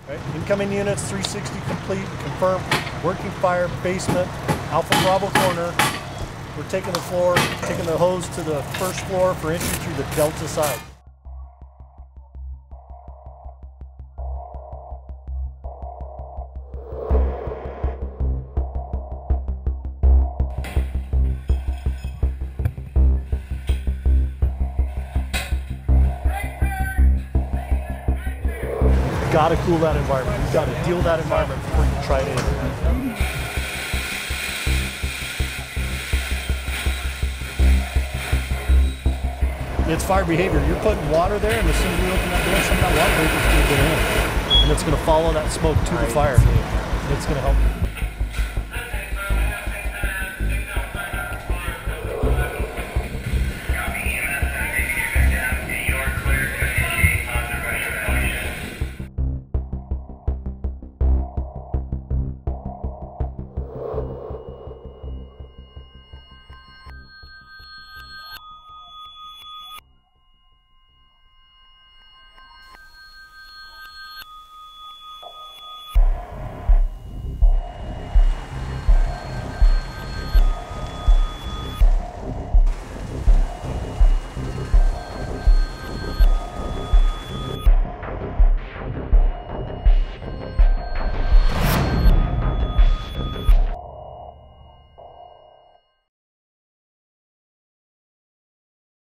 Right. Incoming units, 360 complete, confirmed, working fire, basement, Alpha Bravo corner. We're taking the floor, taking the hose to the first floor for entry through the Delta side. You've got to cool that environment. You've got to deal with that environment before you try to enter. It's fire behavior. You're putting water there, and as soon as we open that door, some of that water vapor is going to get in. And it's going to follow that smoke to the fire. It's going to help.